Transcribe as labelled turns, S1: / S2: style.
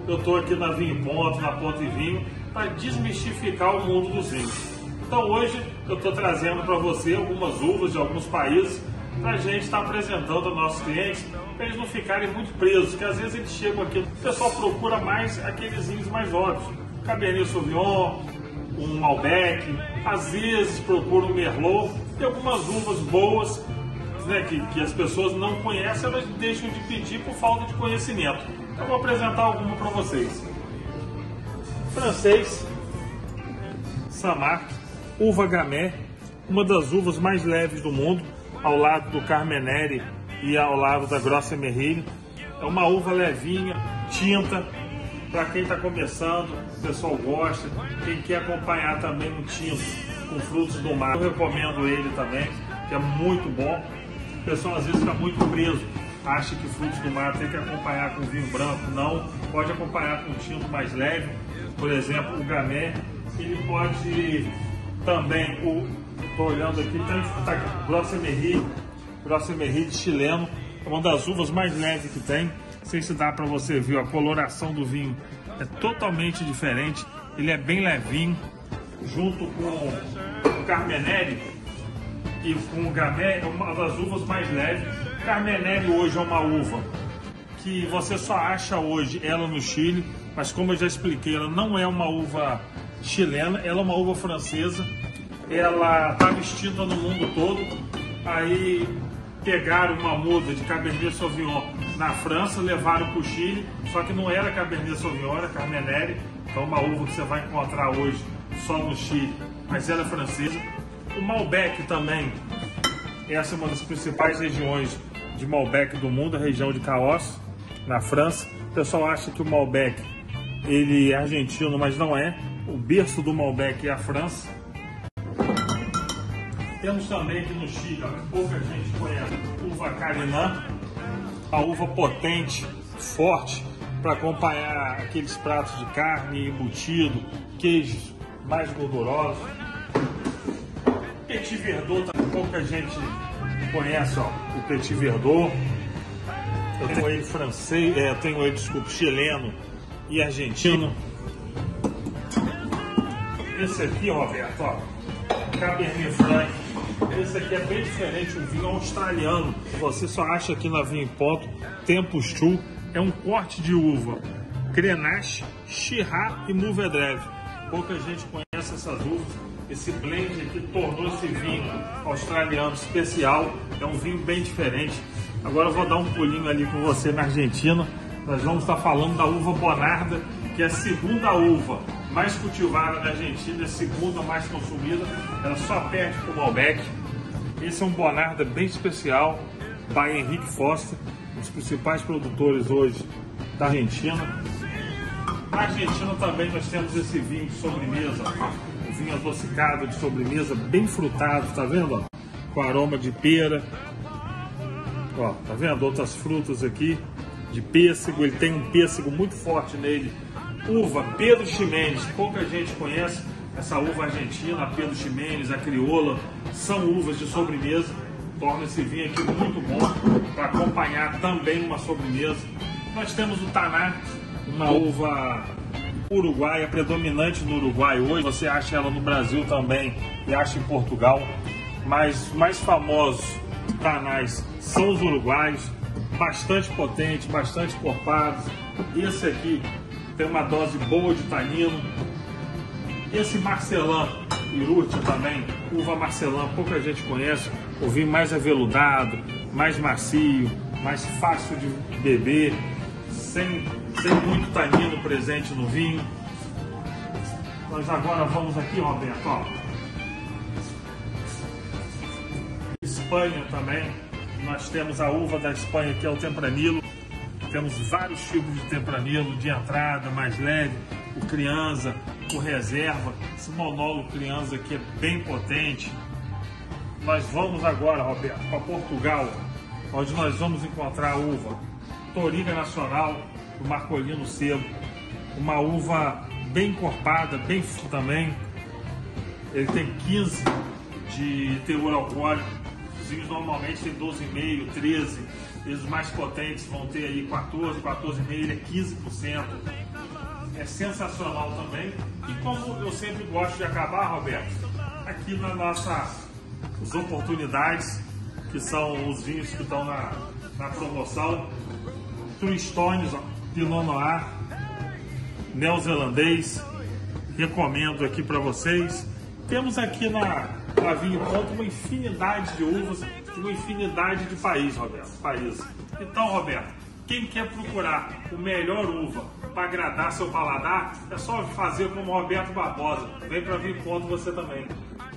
S1: eu estou aqui na Vinho Ponto, na Ponto e Vinho, para desmistificar o mundo dos vinhos. Então hoje eu estou trazendo para você algumas uvas de alguns países para a gente estar apresentando aos nossos clientes, para eles não ficarem muito presos, porque às vezes eles chegam aqui, o pessoal procura mais aqueles vinhos mais óbvios, Cabernet Sauvignon, um Malbec, às vezes procura um Merlot e algumas uvas boas, né, que as pessoas não conhecem, elas deixam de pedir por falta de conhecimento. Então, eu vou apresentar alguma para vocês. Francês, Saint-Marc, uva Gamay, uma das uvas mais leves do mundo, ao lado do Carmenere e ao lado da Grosse Merille. É uma uva levinha, tinta, para quem está começando, o pessoal gosta, quem quer acompanhar também um tinto com frutos do mar, eu recomendo ele também, que é muito bom. O pessoal às vezes fica muito preso, acha que frutos do mar tem que acompanhar com vinho branco. Não, pode acompanhar com um tinto mais leve. Por exemplo, o Gamay, ele pode também, estou olhando aqui, tá Grosse Merille chileno, é uma das uvas mais leves que tem. Não sei se dá para você ver, a coloração do vinho é totalmente diferente, ele é bem levinho, junto com o Carmenere e com o Gamay, é uma das uvas mais leves. Carmenere hoje é uma uva que você só acha hoje ela no Chile, mas como eu já expliquei, ela não é uma uva chilena, ela é uma uva francesa, ela estava extinta no mundo todo, aí pegaram uma muda de Cabernet Sauvignon na França, levaram para o Chile, só que não era Cabernet Sauvignon, era Carmenere, então uma uva que você vai encontrar hoje só no Chile, mas ela é francesa. O Malbec também, essa é uma das principais regiões de Malbec do mundo, a região de Cahors, na França. O pessoal acha que o Malbec ele é argentino, mas não é. O berço do Malbec é a França. Temos também aqui no Chile, pouca gente conhece, uva Carignan, a uva potente, forte, para acompanhar aqueles pratos de carne, embutido, queijos mais gordurosos. Petit Verdot, pouca gente conhece, ó, o Petit Verdot. Eu tenho ele francês, tenho ele, desculpa, chileno e argentino. Esse aqui, Roberto, ó, Cabernet Franc. Esse aqui é bem diferente, um vinho australiano. Você só acha aqui na Vinho Ponto. Tempus 2 é um corte de uva Grenache, Shiraz e Mourvedreve. Pouca gente conhece essas uvas. Esse blend aqui tornou esse vinho australiano especial. É um vinho bem diferente. Agora eu vou dar um pulinho ali com você na Argentina. Nós vamos estar falando da uva Bonarda, que é a segunda uva mais cultivada na Argentina, a segunda mais consumida. Ela só perde para o Malbec. Esse é um Bonarda bem especial, by Henrique Foster, um dos principais produtores hoje da Argentina. Na Argentina também nós temos esse vinho de sobremesa, um vinho adocicado de sobremesa, bem frutado, tá vendo? Ó? Com aroma de pera. Ó, tá vendo? Outras frutas aqui, de pêssego, ele tem um pêssego muito forte nele. Uva Pedro Ximénez, pouca gente conhece essa uva argentina, a Pedro Ximénez, a crioula, são uvas de sobremesa, torna esse vinho aqui muito bom para acompanhar também uma sobremesa. Nós temos o Taná, uma uva uruguaia, predominante no Uruguai hoje, você acha ela no Brasil também e acha em Portugal, mas mais famosos Tanás são os uruguaios, bastante potentes, bastante encorpados. Esse aqui tem uma dose boa de tanino. Esse Marcelin Irurtia também, uva Marcelin, pouca gente conhece, o vinho mais aveludado, mais macio, mais fácil de beber, sem muito tanino presente no vinho. Nós agora vamos aqui, Roberto, ó. Espanha também, nós temos a uva da Espanha, que é o Tempranillo. Temos vários tipos de Tempranillo, de entrada, mais leve, o Crianza, o Reserva. Esse monólogo Crianza aqui é bem potente. Nós vamos agora, Roberto, para Portugal, onde nós vamos encontrar a uva Touriga Nacional, do Marcolino Sebo. Uma uva bem encorpada, bem também. Ele tem 15 de teor alcoólico. Os vinhos normalmente tem 12,5, 13. Eles mais potentes vão ter aí 14, 14,5, ele é 15%. É sensacional também. E como eu sempre gosto de acabar, Roberto, aqui nas nossas oportunidades, que são os vinhos que estão na promoção, True Stones, Pinot Noir, neozelandês, recomendo aqui para vocês. Temos aqui na Vinho em Ponto uma infinidade de uvas, uma infinidade de países, Roberto. Então, Roberto, quem quer procurar o melhor uva para agradar seu paladar, é só fazer como Roberto Barbosa. Vem para Vinho em Ponto você também.